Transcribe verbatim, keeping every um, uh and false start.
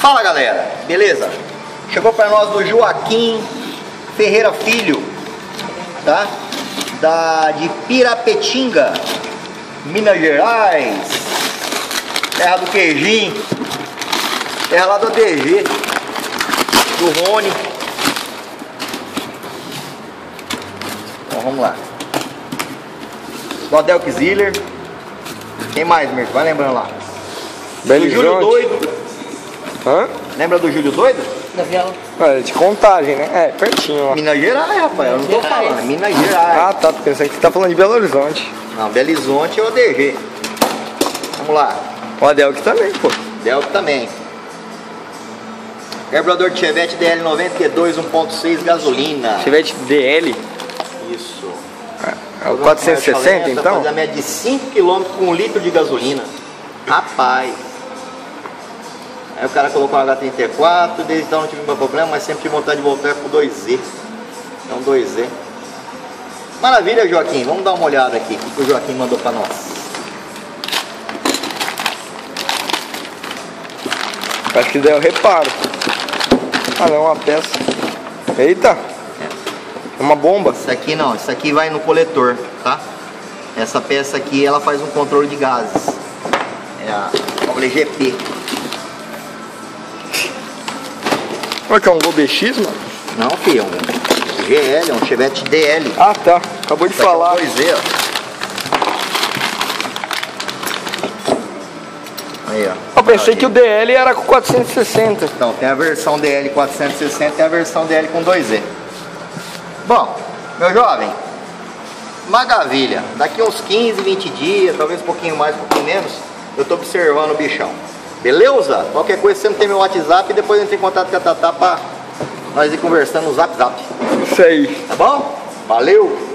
Fala galera, beleza? Chegou para nós do Joaquim Ferreira Filho, tá? Da, de Pirapetinga, Minas Gerais, terra do queijinho, terra lá do A D G, do Rony. Então vamos lá. Do Delk Ziller. Quem mais, Mirko? Vai lembrando lá. Belo do Júlio Doido. Hã? Lembra do Júlio Doido? Da Viela. É de Contagem, né? É, pertinho, ó. Minas Gerais, rapaz. Eu não tô Gerais. falando. Minas Gerais. Ah, tá. Tô pensando que você tá falando de Belo Horizonte. Não, Belo Horizonte é o A D G. Vamos lá. O Adelk também, pô. Delk também. Carburador de Chevette D L noventa e dois um ponto seis gasolina. Chevette D L. Isso. É o quatrocentos e sessenta, então? Fazer a média de cinco quilômetros com um litro de gasolina. Rapaz. Aí o cara colocou um H trinta e quatro, desde então não tive mais problema, mas sempre tive vontade de voltar com dois Z. Então dois Z. Maravilha, Joaquim. Vamos dar uma olhada aqui. O que o Joaquim mandou pra nós. Acho que deu reparo. Ah, não, uma peça. Eita! É uma bomba. Isso aqui não, isso aqui vai no coletor, tá? Essa peça aqui, ela faz um controle de gases. É a G P. Olha que é um Gol B X, mano? Não, filho, é um G L, é um Chevette D L. Ah, tá. Acabou de Isso aqui é um falar. dois Z, ó. Aí, ó. Eu pensei que o D L era com quatrocentos e sessenta. Então, tem a versão D L quatrocentos e sessenta e a versão D L com dois Z. Bom, meu jovem, maravilha. Daqui uns quinze, vinte dias, talvez um pouquinho mais, um pouquinho menos, eu tô observando o bichão. Beleza? Qualquer coisa você não tem meu WhatsApp e depois entra em contato com a Tatá pra nós ir conversando no Zap Zap. Isso aí. Tá bom? Valeu!